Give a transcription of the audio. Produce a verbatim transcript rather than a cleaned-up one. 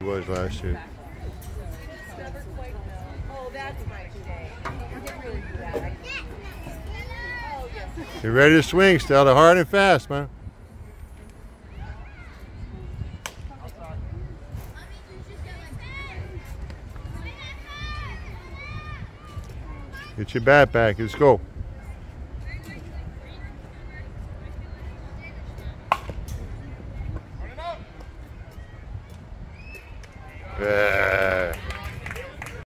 was last year. Oh, that's my shame. You didn't really do that. I- Oh, yes. You're ready to swing, Stella. Hard and fast, man. Get your bat back. Let's go.